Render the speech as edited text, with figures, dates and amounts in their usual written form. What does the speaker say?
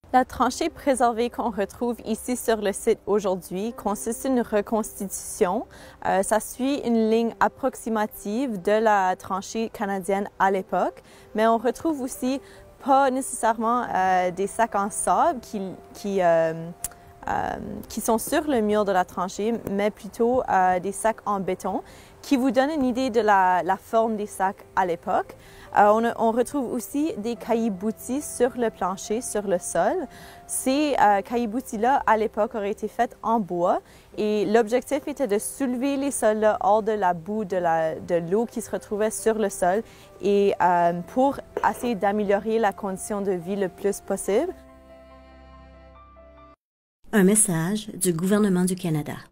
La tranchée préservée qu'on retrouve ici sur le site aujourd'hui consiste d'une reconstitution. Ça suit une ligne approximative de la tranchée canadienne à l'époque, mais on retrouve aussi pas nécessairement des sacs en sable qui sont sur le mur de la tranchée, mais plutôt des sacs en béton qui vous donnent une idée de la forme des sacs à l'époque. On retrouve aussi des caillebotis sur le plancher, sur le sol. Ces caillebotis-là, à l'époque, auraient été faits en bois et l'objectif était de soulever les sols-là hors de la boue de l'eau qui se retrouvait sur le sol et pour essayer d'améliorer la condition de vie le plus possible. Un message du gouvernement du Canada.